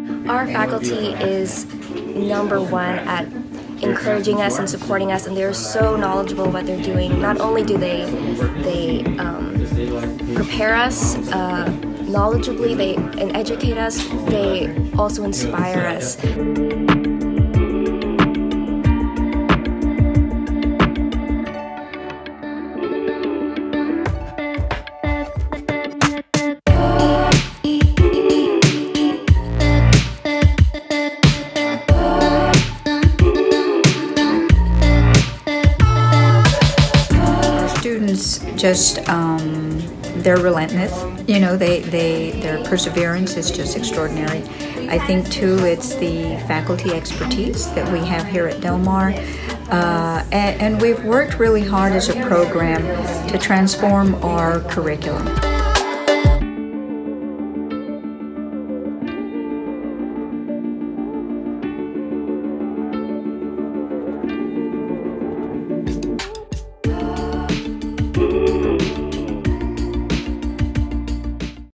Our faculty is number one at encouraging us and supporting us, and they're so knowledgeable what they're doing. Not only do they prepare us knowledgeably and educate us, they also inspire us. Students just, they're relentless. You know, their perseverance is just extraordinary. I think too it's the faculty expertise that we have here at Del Mar. And we've worked really hard as a program to transform our curriculum.